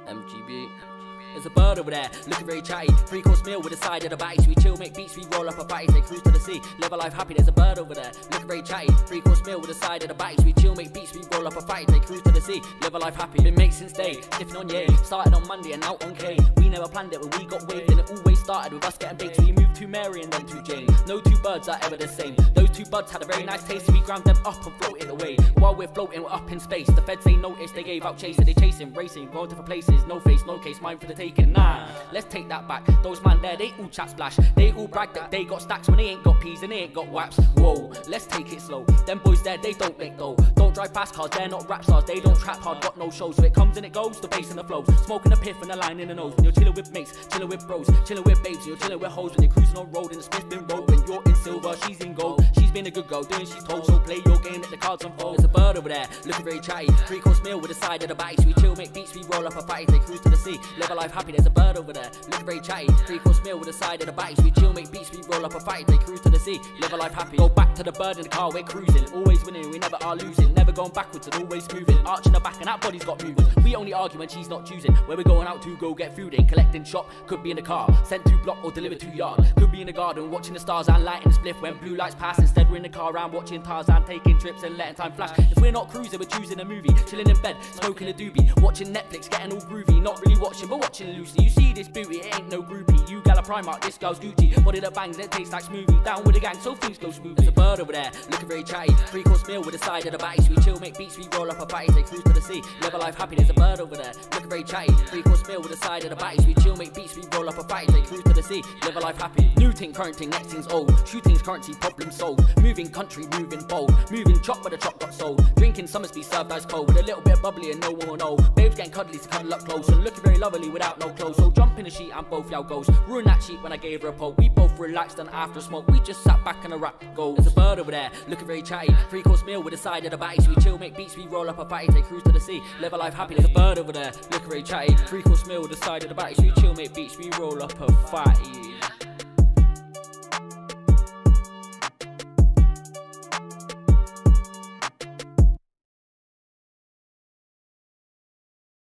MGB. There's a bird over there, looking very chatty. 3-course meal with a side of the bites. We chill, make beats, we roll up a fatty. Take cruise to the sea, live a life happy. There's a bird over there, looking very chatty. 3-course meal with a side of the bites. We chill, make beats, we roll up a fatty. Take cruise to the sea, live a life happy. Been mates since day, sniffing on yay. Started on Monday and out on K. We never planned it, but we got waved, and it always started with us getting baked. We moved to Mary and then to Jane. No two birds are ever the same. Those two buds had a very nice taste, so we ground them up and floated away. While we're floating, we're up in space. The feds ain't noticed, they gave out chasing. They chasing, racing, going different places. No face, no case, mine for the taking. Nah, let's take that back. Those man there, they all chat splash. They all brag that they got stacks when they ain't got peas and they ain't got waps. Whoa, let's take it slow. Them boys there, they don't make dough. Don't drive fast cars, they're not rap stars. They don't trap hard, got no shows. So it comes and it goes, the bass and the flows. Smoking a piff and a line in the nose. When you're chilling with mates, chilling with bros, chilling with babes, you're chilling with hoes. When you're cruising on road and the spliff been rolled. When you're in silver, she's in gold. She's been a good girl, doing she's told. So play your game, let the cards unfold. There's a bird over there, looking very chatty. 3-course meal with a side of the bites. We chill, make beats, we roll up a fatty. Take cruise to the sea, live a life happy. There's a bird over there, looking very chatty. 3-course meal with a side of the bites. We chill, make beats, we roll up a fatty. Take cruise to the sea, live a life happy. Go back to the bird in the car, we're cruising. Always winning, we never are losing. Never going backwards and always moving. Arching the back and that body's got moving. We only argue when she's not choosing. Where we're going out to go get food in. Collecting shop, could be in the car. Sent to block or delivered to yard. Could be in the garden, watching the stars and lighting the spliff. When blue lights pass, instead we're in the car around watching Tarzan, taking trips and letting time flash. If we're not cruising, we're choosing a movie. Chilling in bed, smoking a doobie. Watching Netflix, getting all groovy. Not really watching, but watching loosely. You see this booty, it ain't no groupie. You gal a Primark, this girl's Gucci. Body that bangs, it tastes like smoothie. Down with the gang, so things go smooth. There's a bird over there, looking very chatty. 3-course meal with a side of the bites. We chill, make beats, we roll up a fatty. Take cruise to the sea, live a life happy. There's a bird over there, looking very chatty. 3-course meal with a side of the bites. We chill, make beats, we roll up a fatty. Take cruise to the sea, live a life happy. New thing, current thing, next thing's old. Shooting's currency, problem solved. Moving country, moving bold. Moving chop where the chop got sold. Drinking Summersby served ice cold with a little bit of bubbly and no one will know. Babes getting cuddly to cuddle up close and looking very lovely without no clothes. So jump in the sheet and both y'all goes. Ruined that sheet when I gave her a poke. We both relaxed and after smoke we just sat back and a rap goes. There's a bird over there, looking very chatty. 3-course meal with a side of the bites. We chill, make beats, we roll up a fatty. Take cruise to the sea, live a life happy. There's a bird over there, looking very chatty. 3-course meal with a side of the bites. We chill, make beats, we roll up a fatty.